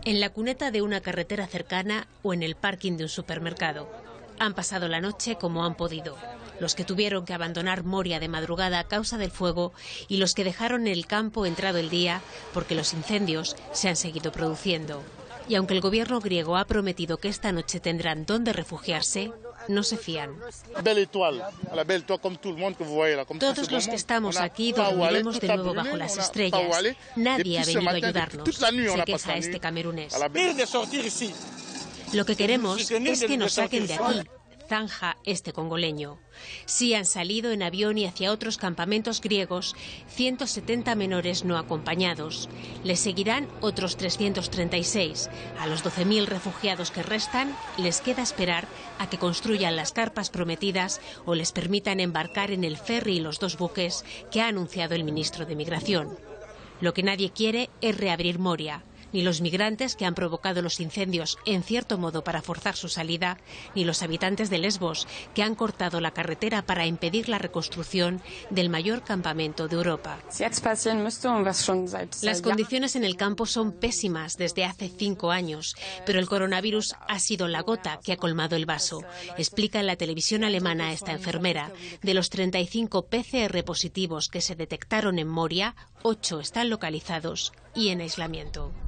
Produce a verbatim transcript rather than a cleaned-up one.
en la cuneta de una carretera cercana o en el parking de un supermercado. Han pasado la noche como han podido. Los que tuvieron que abandonar Moria de madrugada a causa del fuego y los que dejaron el campo entrado el día porque los incendios se han seguido produciendo. Y aunque el gobierno griego ha prometido que esta noche tendrán dónde refugiarse, no se fían. Todos los que estamos aquí dormiremos de nuevo bajo las estrellas. Nadie ha venido a ayudarnos, se queja este camerunés. Lo que queremos es que nos saquen de aquí, zanja este congoleño. Sí han salido en avión y hacia otros campamentos griegos ciento setenta menores no acompañados. Les seguirán otros trescientos treinta y seis. A los doce mil refugiados que restan les queda esperar a que construyan las carpas prometidas o les permitan embarcar en el ferry y los dos buques que ha anunciado el ministro de Migración. Lo que nadie quiere es reabrir Moria. Ni los migrantes que han provocado los incendios, en cierto modo para forzar su salida, ni los habitantes de Lesbos, que han cortado la carretera para impedir la reconstrucción del mayor campamento de Europa. Las condiciones en el campo son pésimas desde hace cinco años, pero el coronavirus ha sido la gota que ha colmado el vaso. Explica en la televisión alemana esta enfermera. De los treinta y cinco P C R positivos que se detectaron en Moria, ocho están localizados y en aislamiento.